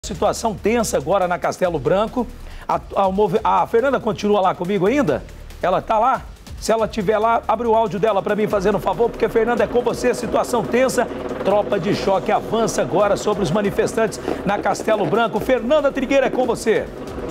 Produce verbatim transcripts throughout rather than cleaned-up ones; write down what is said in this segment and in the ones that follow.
Situação tensa agora na Castelo Branco. A, a, a Fernanda continua lá comigo ainda? Ela tá lá? Se ela estiver lá, abre o áudio dela para mim, fazendo um favor, porque, Fernanda, é com você, situação tensa. Tropa de choque avança agora sobre os manifestantes na Castelo Branco. Fernanda Trigueira, é com você.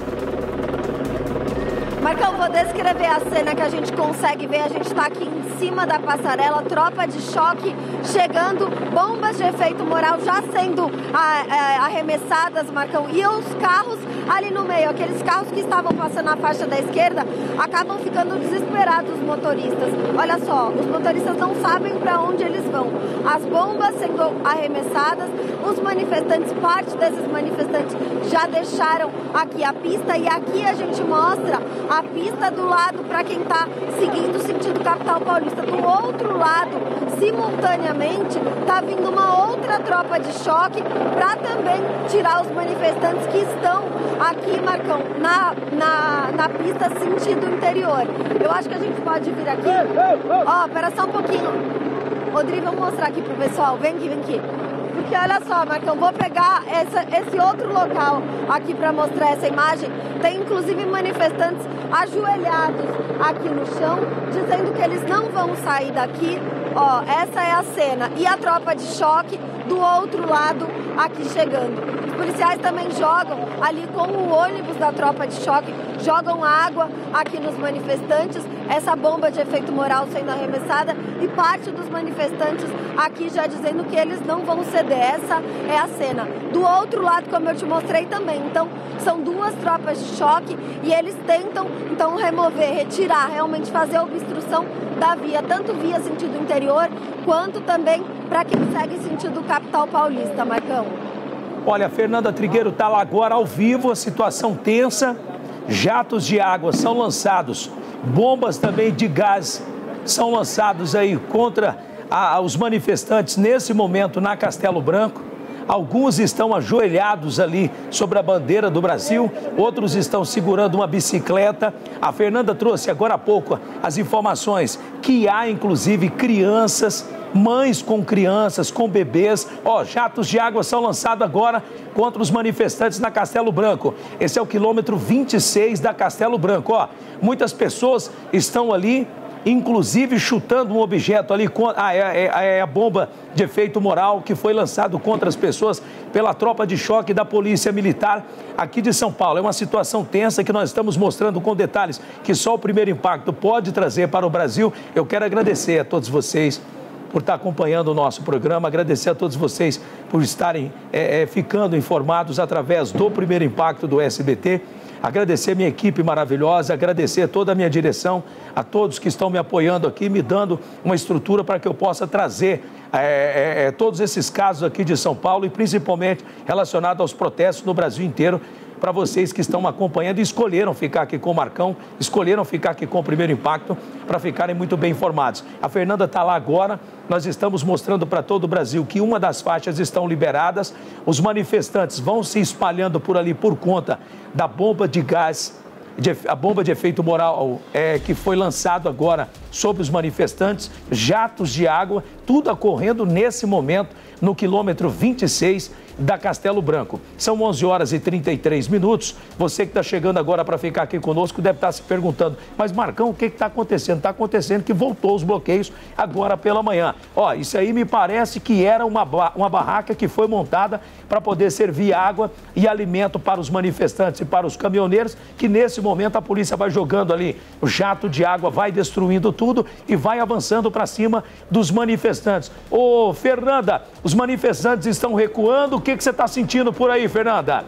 Marcão, vou descrever a cena que a gente consegue ver. A gente está aqui em cima da passarela, tropa de choque chegando, bombas de efeito moral já sendo arremessadas, Marcão, e os carros ali no meio, aqueles carros que estavam passando na faixa da esquerda, acabam ficando desesperados, os motoristas. Olha só, os motoristas não sabem para onde eles vão. As bombas sendo arremessadas, os manifestantes, parte desses manifestantes já deixaram aqui a pista, e aqui a gente mostra a pista do lado para quem está seguindo o sentido capital paulista. Do outro lado, simultaneamente, está vindo uma outra tropa de choque para também tirar os manifestantes que estão aqui, Marcão, na, na, na pista sentido interior. Eu acho que a gente pode vir aqui. Ó, oh, pera só um pouquinho. Rodrigo, vamos mostrar aqui pro pessoal. Vem aqui, vem aqui. Porque olha só, Marcão, vou pegar essa, esse outro local aqui para mostrar essa imagem. Tem inclusive manifestantes ajoelhados aqui no chão, dizendo que eles não vão sair daqui. Ó, essa é a cena. E a tropa de choque do outro lado aqui chegando. Os policiais também jogam ali com o ônibus da tropa de choque, jogam água aqui nos manifestantes, essa bomba de efeito moral sendo arremessada, e parte dos manifestantes aqui já dizendo que eles não vão ceder. Essa é a cena. Do outro lado, como eu te mostrei também, então são duas tropas de choque e eles tentam então remover, retirar, realmente fazer a obstrução da via, tanto via sentido interior, quanto também para quem segue sentido capital paulista, Marcão. Olha, a Fernanda Trigueiro está lá agora ao vivo, a situação tensa, jatos de água são lançados, bombas também de gás são lançados aí contra a, os manifestantes nesse momento na Castelo Branco. Alguns estão ajoelhados ali sobre a bandeira do Brasil, outros estão segurando uma bicicleta. A Fernanda trouxe agora há pouco as informações que há inclusive crianças, mães com crianças, com bebês. Ó, jatos de água são lançados agora contra os manifestantes na Castelo Branco. Esse é o quilômetro vinte e seis da Castelo Branco. Ó, muitas pessoas estão ali, inclusive chutando um objeto ali, ah, é, é, é a bomba de efeito moral que foi lançado contra as pessoas pela tropa de choque da Polícia Militar aqui de São Paulo. É uma situação tensa que nós estamos mostrando com detalhes que só o primeiro impacto pode trazer para o Brasil. Eu quero agradecer a todos vocês por estar acompanhando o nosso programa, agradecer a todos vocês por estarem é, é, ficando informados através do Primeiro Impacto do S B T. Agradecer a minha equipe maravilhosa, agradecer toda a minha direção, a todos que estão me apoiando aqui, me dando uma estrutura para que eu possa trazer é, é, todos esses casos aqui de São Paulo e principalmente relacionados aos protestos no Brasil inteiro, para vocês que estão me acompanhando e escolheram ficar aqui com o Marcão, escolheram ficar aqui com o Primeiro Impacto, para ficarem muito bem informados. A Fernanda está lá agora, nós estamos mostrando para todo o Brasil que uma das faixas estão liberadas, os manifestantes vão se espalhando por ali por conta da bomba de gás, de, a bomba de efeito moral é, que foi lançado agora sobre os manifestantes, jatos de água, tudo ocorrendo nesse momento no quilômetro vinte e seis da Castelo Branco. São onze horas e trinta e três minutos. Você que está chegando agora para ficar aqui conosco deve estar se perguntando, mas Marcão, o que está acontecendo? Está acontecendo que voltou os bloqueios agora pela manhã. Ó, isso aí me parece que era uma, uma barraca que foi montada para poder servir água e alimento para os manifestantes e para os caminhoneiros, que nesse momento a polícia vai jogando ali o jato de água, vai destruindo tudo e vai avançando para cima dos manifestantes. Ô, Fernanda, os manifestantes estão recuando. O que, que você está sentindo por aí, Fernanda?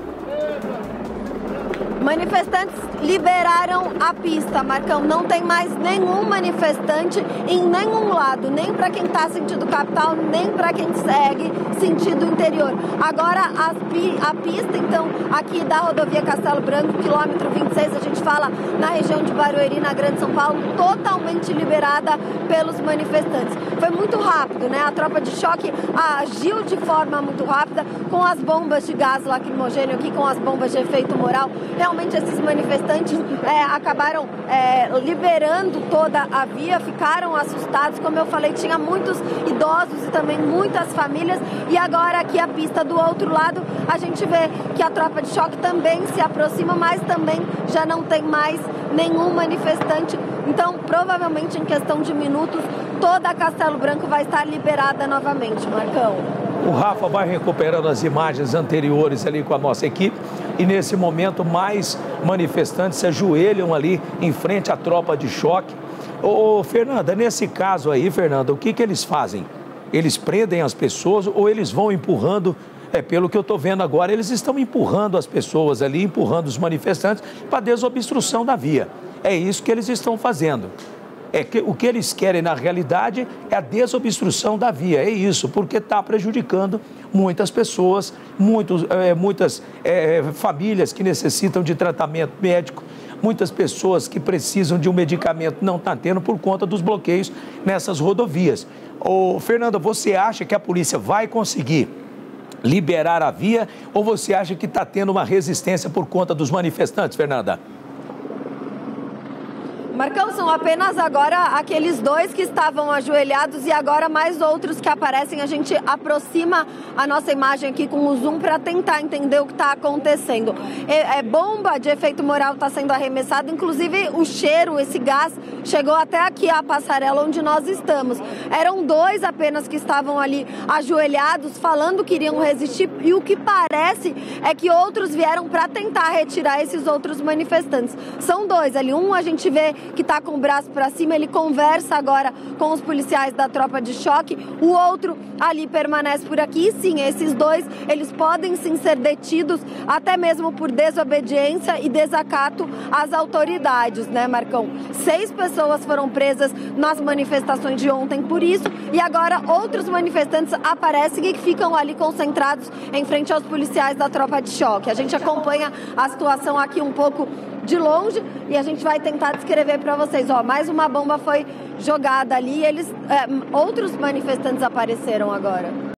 Manifestantes liberaram a pista, Marcão. Não tem mais nenhum manifestante em nenhum lado, nem para quem está sentido capital, nem para quem segue sentido interior. Agora, as, a pista, então, aqui da rodovia Castelo Branco, quilômetro vinte e seis, a gente fala na região de Barueri, na Grande São Paulo, totalmente liberada pelos manifestantes. Foi muito rápido, né? A tropa de choque agiu de forma muito rápida com as bombas de gás lacrimogêneo aqui, com as bombas de efeito moral. Realmente esses manifestantes é, acabaram é, liberando toda a via, ficaram assustados. Como eu falei, tinha muitos idosos e também muitas famílias E agora aqui a pista do outro lado, a gente vê que a tropa de choque também se aproxima, mas também já não tem mais nenhum manifestante. Então, provavelmente em questão de minutos, toda a Castelo Branco vai estar liberada novamente, Marcão. O Rafa vai recuperando as imagens anteriores ali com a nossa equipe e nesse momento mais manifestantes se ajoelham ali em frente à tropa de choque. Ô, Fernanda, nesse caso aí, Fernanda, o que que eles fazem? Eles prendem as pessoas ou eles vão empurrando? É, pelo que eu estou vendo agora, eles estão empurrando as pessoas ali, empurrando os manifestantes para a desobstrução da via. É isso que eles estão fazendo. É que, o que eles querem, na realidade, é a desobstrução da via. É isso, porque está prejudicando muitas pessoas, muitos, é, muitas é, famílias que necessitam de tratamento médico, muitas pessoas que precisam de um medicamento não estão tendo por conta dos bloqueios nessas rodovias. Ô, Fernanda, você acha que a polícia vai conseguir liberar a via ou você acha que está tendo uma resistência por conta dos manifestantes, Fernanda? Marcão, são apenas agora aqueles dois que estavam ajoelhados e agora mais outros que aparecem. A gente aproxima a nossa imagem aqui com o zoom para tentar entender o que está acontecendo. É, é, bomba de efeito moral está sendo arremessada, inclusive o cheiro, esse gás, chegou até aqui a passarela onde nós estamos. Eram dois apenas que estavam ali ajoelhados, falando que iriam resistir e o que parece é que outros vieram para tentar retirar esses outros manifestantes. São dois ali, um a gente vê que está com o braço para cima, ele conversa agora com os policiais da tropa de choque, o outro ali permanece por aqui. Sim, esses dois, eles podem sim ser detidos, até mesmo por desobediência e desacato às autoridades, né, Marcão? Seis pessoas foram presas nas manifestações de ontem por isso, e agora outros manifestantes aparecem e ficam ali concentrados em frente aos policiais da tropa de choque. A gente acompanha a situação aqui um pouco de longe e a gente vai tentar descrever para vocês. Ó, mais uma bomba foi jogada ali e eles, é, outros manifestantes apareceram agora.